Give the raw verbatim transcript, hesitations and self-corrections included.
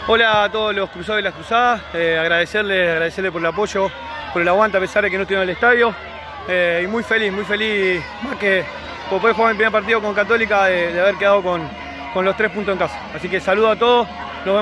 Hola a todos los cruzados y las cruzadas, eh, agradecerles, agradecerles por el apoyo, por el aguante a pesar de que no estuvieron en el estadio. Eh, y muy feliz, muy feliz, más que por poder jugar mi primer partido con Católica, de, de haber quedado con, con los tres puntos en casa. Así que saludo a todos.